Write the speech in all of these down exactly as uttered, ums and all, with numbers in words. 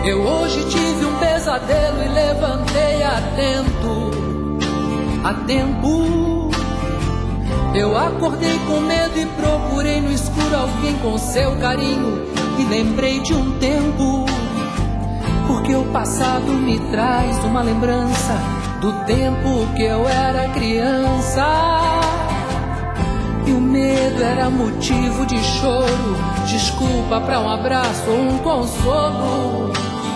Eu hoje tive um pesadelo e levantei atento, a tempo. Eu acordei com medo e procurei no escuro alguém com seu carinho. E lembrei de um tempo, porque o passado me traz uma lembrança do tempo que eu era criança. E o medo era motivo de choro, desculpa pra um abraço ou um consolo.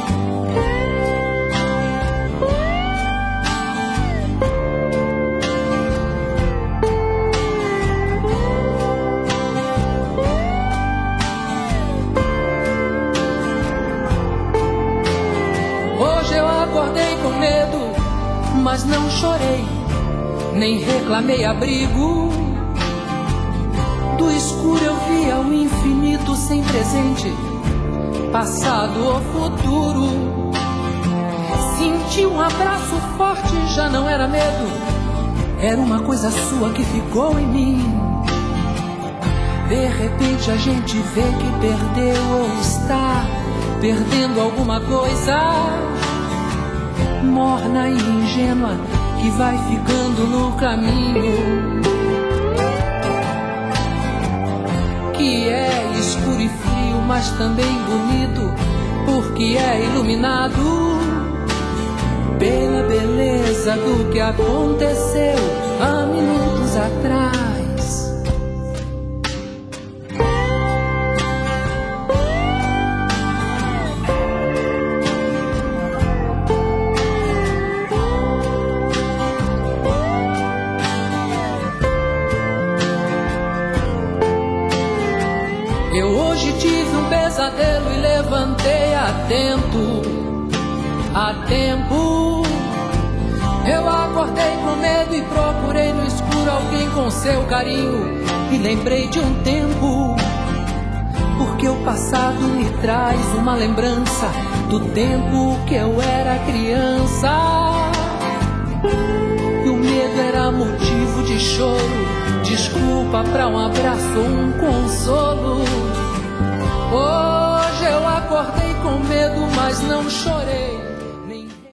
Hoje eu acordei com medo, mas não chorei, nem reclamei abrigo. Do escuro eu via o infinito sem presente, passado ou futuro. Senti um abraço forte, já não era medo, era uma coisa sua que ficou em mim. De repente a gente vê que perdeu ou está perdendo alguma coisa, morna e ingênua, que vai ficando no caminho, que é escuro e frio, mas também bonito, porque é iluminado pela beleza do que aconteceu há minutos atrás. Eu hoje tive um pesadelo e levantei atento, a tempo. Eu acordei com medo e procurei no escuro alguém com seu carinho. E lembrei de um tempo, porque o passado me traz uma lembrança do tempo que eu era criança. E o medo era motivo de choro, desculpa pra um abraço ou um consolo. Hoje eu acordei com medo, mas não chorei.